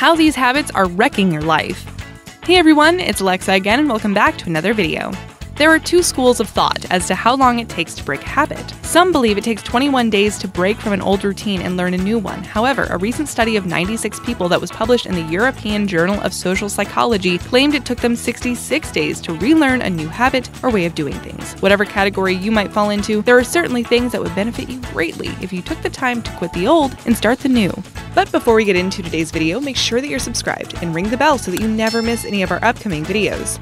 how these habits are wrecking your life. Hey everyone, it's Alexa again and welcome back to another video. There are two schools of thought as to how long it takes to break a habit. Some believe it takes 21 days to break from an old routine and learn a new one. However, a recent study of 96 people that was published in the European Journal of Social Psychology claimed it took them 66 days to relearn a new habit or way of doing things. Whatever category you might fall into, there are certainly things that would benefit you greatly if you took the time to quit the old and start the new. But before we get into today's video, make sure that you're subscribed and ring the bell so that you never miss any of our upcoming videos.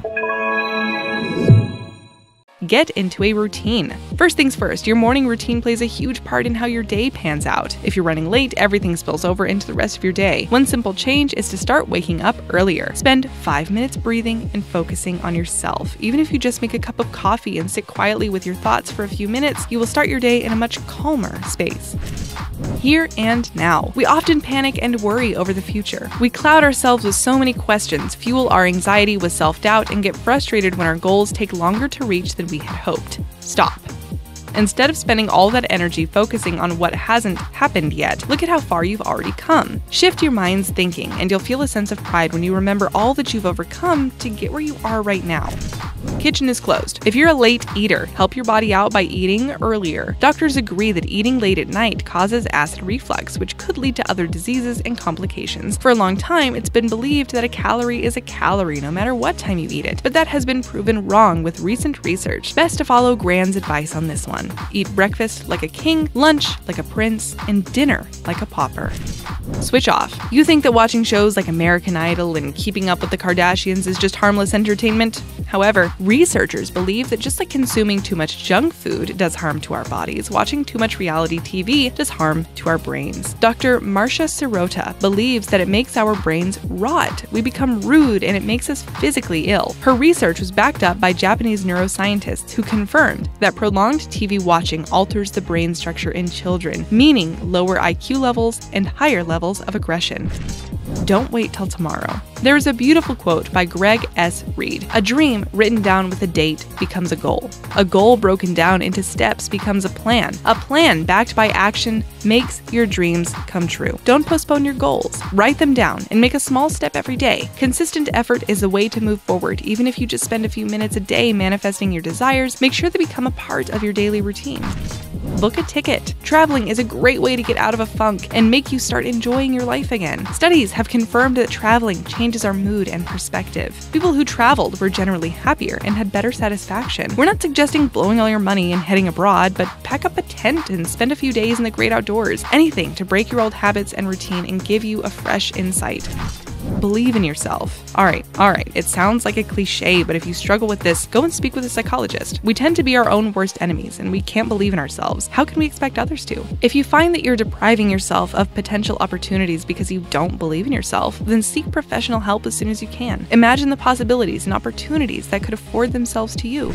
Get into a routine. First things first, your morning routine plays a huge part in how your day pans out. If you're running late, everything spills over into the rest of your day. One simple change is to start waking up earlier. Spend 5 minutes breathing and focusing on yourself. Even if you just make a cup of coffee and sit quietly with your thoughts for a few minutes, you will start your day in a much calmer space. Here and now. We often panic and worry over the future. We cloud ourselves with so many questions, fuel our anxiety with self-doubt, and get frustrated when our goals take longer to reach than we had hoped. Stop. Instead of spending all that energy focusing on what hasn't happened yet, look at how far you've already come. Shift your mind's thinking, and you'll feel a sense of pride when you remember all that you've overcome to get where you are right now. Kitchen is closed. If you're a late eater, help your body out by eating earlier. Doctors agree that eating late at night causes acid reflux, which could lead to other diseases and complications. For a long time, it's been believed that a calorie is a calorie no matter what time you eat it, but that has been proven wrong with recent research. Best to follow Gran's advice on this one. Eat breakfast like a king, lunch like a prince, and dinner like a pauper. Switch off. You think that watching shows like American Idol and Keeping Up with the Kardashians is just harmless entertainment? However, researchers believe that just like consuming too much junk food does harm to our bodies, watching too much reality TV does harm to our brains. Dr. Marcia Sirota believes that it makes our brains rot. We become rude and it makes us physically ill. Her research was backed up by Japanese neuroscientists who confirmed that prolonged TV watching alters the brain structure in children, meaning lower IQ levels and higher levels of aggression. Don't wait till tomorrow. There is a beautiful quote by Greg S. Reed. A dream written down with a date becomes a goal. A goal broken down into steps becomes a plan. A plan backed by action makes your dreams come true. Don't postpone your goals. Write them down and make a small step every day. Consistent effort is the way to move forward. Even if you just spend a few minutes a day manifesting your desires, make sure they become a part of your daily routine. Book a ticket. Traveling is a great way to get out of a funk and make you start enjoying your life again. Studies have confirmed that traveling changes our mood and perspective. People who traveled were generally happier and had better satisfaction. We're not suggesting blowing all your money and heading abroad, but pack up a tent and spend a few days in the great outdoors. Anything to break your old habits and routine and give you a fresh insight. Believe in yourself. Alright, it sounds like a cliche, but if you struggle with this, go and speak with a psychologist. We tend to be our own worst enemies, and we can't believe in ourselves. How can we expect others to? If you find that you're depriving yourself of potential opportunities because you don't believe in yourself, then seek professional help as soon as you can. Imagine the possibilities and opportunities that could afford themselves to you.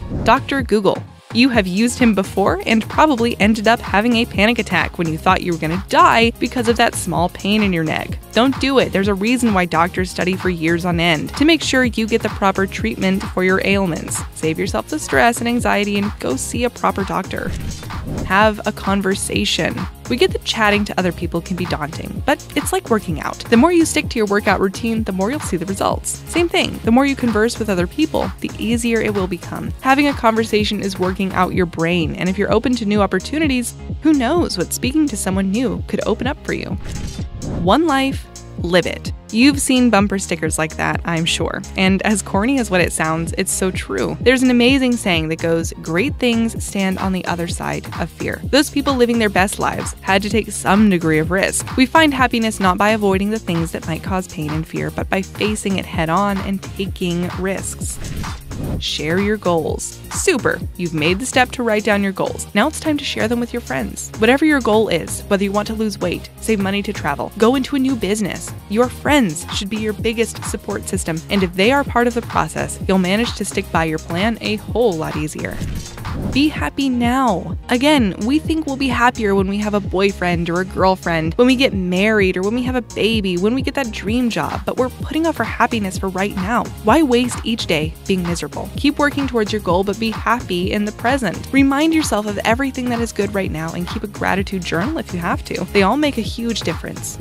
Dr. Google. You have used him before and probably ended up having a panic attack when you thought you were going to die because of that small pain in your neck. Don't do it. There's a reason why doctors study for years on end, to make sure you get the proper treatment for your ailments. Save yourself the stress and anxiety and go see a proper doctor. Have a conversation. We get that chatting to other people can be daunting, but it's like working out. The more you stick to your workout routine, the more you'll see the results. Same thing, the more you converse with other people, the easier it will become. Having a conversation is working out your brain, and if you're open to new opportunities, who knows what speaking to someone new could open up for you. One life, live it. You've seen bumper stickers like that, I'm sure. And as corny as what it sounds, it's so true. There's an amazing saying that goes, great things stand on the other side of fear. Those people living their best lives had to take some degree of risk. We find happiness not by avoiding the things that might cause pain and fear, but by facing it head on and taking risks. Share your goals. Super! You've made the step to write down your goals. Now it's time to share them with your friends. Whatever your goal is, whether you want to lose weight, save money to travel, go into a new business, your friends should be your biggest support system, and if they are part of the process, you'll manage to stick by your plan a whole lot easier. Be happy now. Again, we think we'll be happier when we have a boyfriend or a girlfriend, when we get married or when we have a baby, when we get that dream job, but we're putting off our happiness for right now. Why waste each day being miserable? Keep working towards your goal, but be happy in the present. Remind yourself of everything that is good right now and keep a gratitude journal if you have to. They all make a huge difference.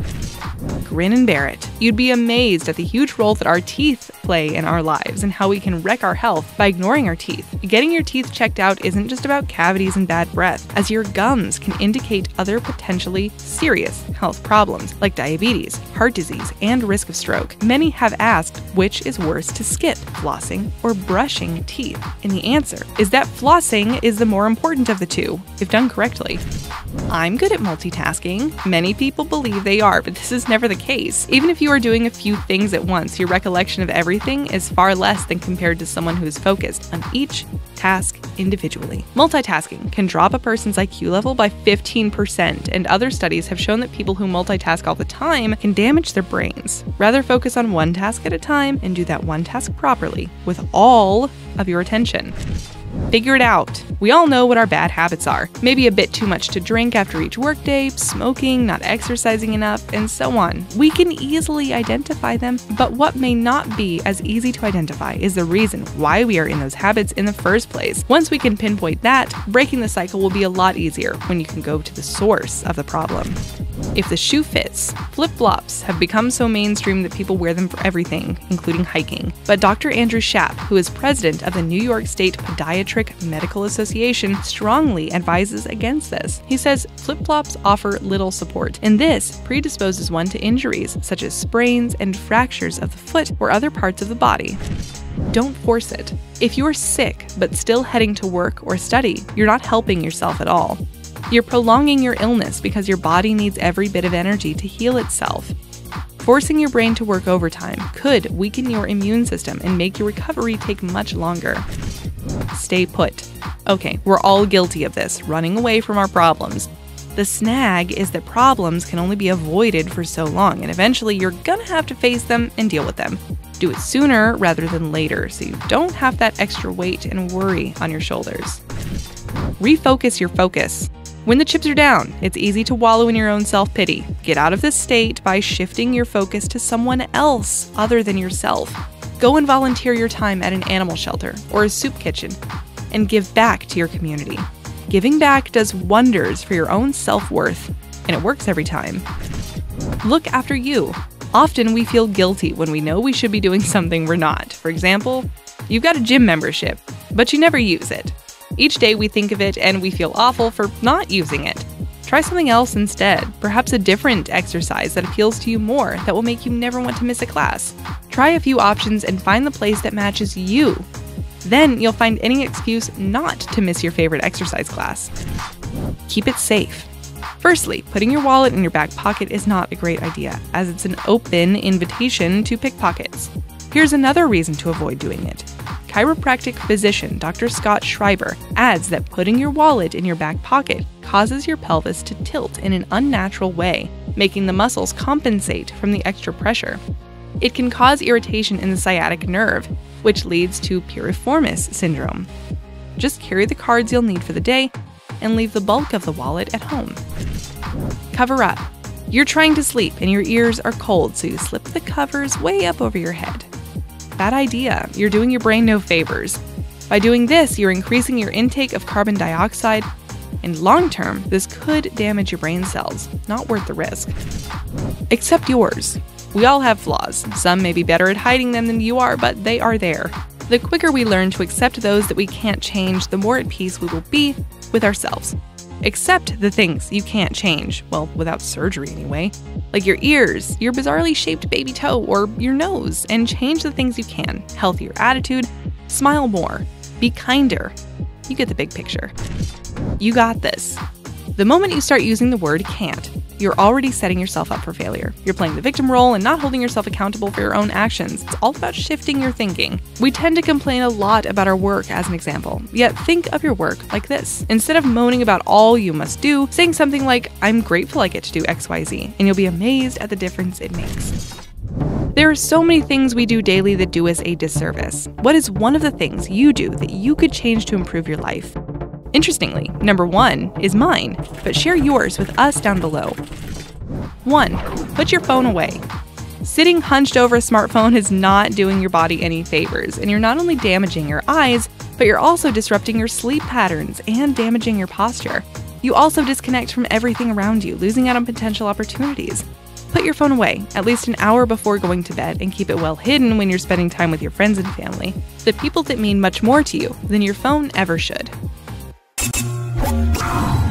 Grin and bear it. You'd be amazed at the huge role that our teeth play in our lives and how we can wreck our health by ignoring our teeth. Getting your teeth checked out isn't just about cavities and bad breath, as your gums can indicate other potentially serious health problems like diabetes, heart disease, and risk of stroke. Many have asked which is worse to skip, flossing or brushing teeth, and the answer is that flossing is the more important of the two, if done correctly. I'm good at multitasking. Many people believe they are, but this is never the case. Even if you are doing a few things at once, your recollection of everything is far less than compared to someone who is focused on each task individually. Multitasking can drop a person's IQ level by 15%, and other studies have shown that people who multitask all the time can damage their brains. Rather focus on one task at a time and do that one task properly with all of your attention. Figure it out. We all know what our bad habits are. Maybe a bit too much to drink after each workday, smoking, not exercising enough, and so on. We can easily identify them, but what may not be as easy to identify is the reason why we are in those habits in the first place. Once we can pinpoint that, breaking the cycle will be a lot easier when you can go to the source of the problem. If the shoe fits, flip-flops have become so mainstream that people wear them for everything, including hiking. But Dr. Andrew Schaap, who is president of the New York State Podiatric Medical Association, strongly advises against this. He says flip-flops offer little support, and this predisposes one to injuries such as sprains and fractures of the foot or other parts of the body. Don't force it. If you're sick but still heading to work or study, you're not helping yourself at all. You're prolonging your illness because your body needs every bit of energy to heal itself. Forcing your brain to work overtime could weaken your immune system and make your recovery take much longer. Stay put. Okay, we're all guilty of this, running away from our problems. The snag is that problems can only be avoided for so long, and eventually you're gonna have to face them and deal with them. Do it sooner rather than later so you don't have that extra weight and worry on your shoulders. Refocus your focus. When the chips are down, it's easy to wallow in your own self-pity. Get out of this state by shifting your focus to someone else other than yourself. Go and volunteer your time at an animal shelter or a soup kitchen and give back to your community. Giving back does wonders for your own self-worth, and it works every time. Look after you. Often we feel guilty when we know we should be doing something we're not. For example, you've got a gym membership, but you never use it. Each day we think of it and we feel awful for not using it. Try something else instead, perhaps a different exercise that appeals to you more, that will make you never want to miss a class. Try a few options and find the place that matches you. Then you'll find any excuse not to miss your favorite exercise class. Keep it safe. Firstly, putting your wallet in your back pocket is not a great idea, as it's an open invitation to pickpockets. Here's another reason to avoid doing it. Chiropractic physician Dr. Scott Schreiber adds that putting your wallet in your back pocket causes your pelvis to tilt in an unnatural way, making the muscles compensate from the extra pressure. It can cause irritation in the sciatic nerve, which leads to piriformis syndrome. Just carry the cards you'll need for the day and leave the bulk of the wallet at home. Cover up. You're trying to sleep and your ears are cold, so you slip the covers way up over your head. Bad idea. You're doing your brain no favors. By doing this, you're increasing your intake of carbon dioxide, and long-term, this could damage your brain cells. Not worth the risk. Accept yours. We all have flaws. Some may be better at hiding them than you are, but they are there. The quicker we learn to accept those that we can't change, the more at peace we will be with ourselves. Accept the things you can't change, well, without surgery anyway, like your ears, your bizarrely shaped baby toe, or your nose, and change the things you can. Healthier attitude, smile more, be kinder. You get the big picture. You got this. The moment you start using the word can't, you're already setting yourself up for failure. You're playing the victim role and not holding yourself accountable for your own actions. It's all about shifting your thinking. We tend to complain a lot about our work as an example, yet think of your work like this. Instead of moaning about all you must do, saying something like, I'm grateful I get to do XYZ, and you'll be amazed at the difference it makes. There are so many things we do daily that do us a disservice. What is one of the things you do that you could change to improve your life? Interestingly, number 1 is mine, but share yours with us down below. 1. Put your phone away. Sitting hunched over a smartphone is not doing your body any favors, and you're not only damaging your eyes, but you're also disrupting your sleep patterns and damaging your posture. You also disconnect from everything around you, losing out on potential opportunities. Put your phone away at least an hour before going to bed and keep it well hidden when you're spending time with your friends and family, the people that mean much more to you than your phone ever should.